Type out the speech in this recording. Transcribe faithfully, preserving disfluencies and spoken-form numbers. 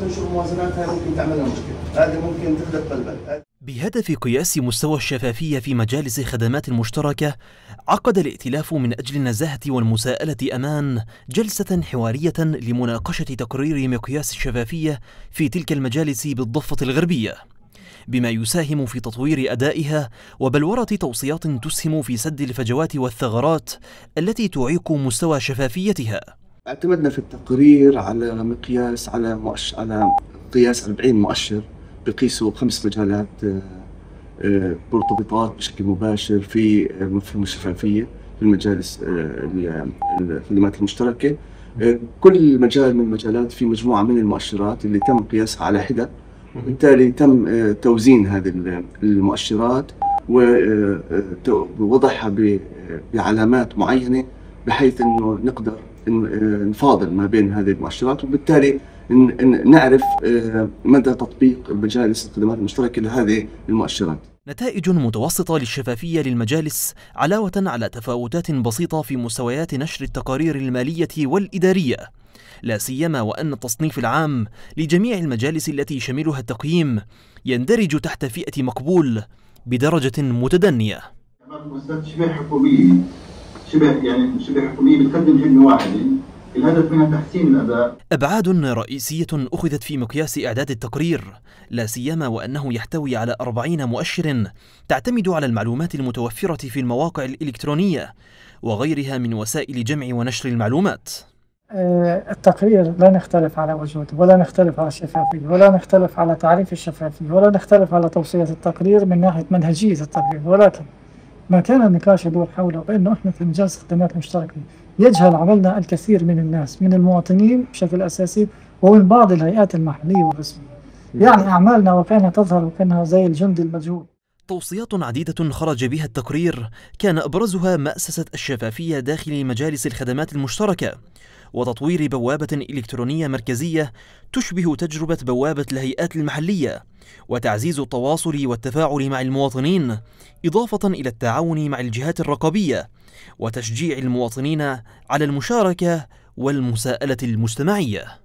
تنشر موازنات، هذه ممكن تعمل لنا مشكله، هذه ممكن تخلق بلبل. بهدف قياس مستوى الشفافية في مجالس الخدمات المشتركة، عقد الائتلاف من أجل النزاهة والمساءلة أمان جلسة حوارية لمناقشة تقرير مقياس الشفافية في تلك المجالس بالضفة الغربية، بما يساهم في تطوير أدائها وبلورة توصيات تسهم في سد الفجوات والثغرات التي تعيق مستوى شفافيتها. اعتمدنا في التقرير على مقياس على مؤشر على قياس أربعين مؤشر بقيسوا خمس مجالات مرتبطات بشكل مباشر في مفهوم الشفافية في المجالس الخدمات المشتركة. كل مجال من المجالات في مجموعة من المؤشرات اللي تم قياسها على حدة، وبالتالي تم توزين هذه المؤشرات ووضعها بعلامات معينة بحيث انه نقدر نفاضل ما بين هذه المؤشرات، وبالتالي نعرف مدى تطبيق مجالس الخدمات المشتركة لهذه المؤشرات. نتائج متوسطة للشفافية للمجالس علاوة على تفاوتات بسيطة في مستويات نشر التقارير المالية والإدارية، لا سيما وأن التصنيف العام لجميع المجالس التي يشملها التقييم يندرج تحت فئة مقبول بدرجة متدنية. مؤسسات شبه حكومية شبه يعني شبه حكومية بتقدم خدمة واحدة، الهدف منها تحسين الأداء. أبعاد رئيسية أخذت في مقياس إعداد التقرير، لا سيما وأنه يحتوي على أربعين مؤشر تعتمد على المعلومات المتوفرة في المواقع الإلكترونية وغيرها من وسائل جمع ونشر المعلومات. التقرير لا نختلف على وجوده، ولا نختلف على الشفافية، ولا نختلف على تعريف الشفافية، ولا نختلف على توصية التقرير من ناحية منهجية التقرير، ولكن ما كان النقاش يدور حوله بأنه إحنا في مجالس الخدمات المشتركة يجهل عملنا الكثير من الناس، من المواطنين بشكل أساسي ومن بعض الهيئات المحلية والرسمية. يعني أعمالنا وكانها تظهر وكانها زي الجندي المجهول. توصيات عديدة خرج بها التقرير كان أبرزها مأسسة الشفافية داخل مجالس الخدمات المشتركة، وتطوير بوابة إلكترونية مركزية تشبه تجربة بوابة الهيئات المحلية، وتعزيز التواصل والتفاعل مع المواطنين، إضافة إلى التعاون مع الجهات الرقابية وتشجيع المواطنين على المشاركة والمساءلة المجتمعية.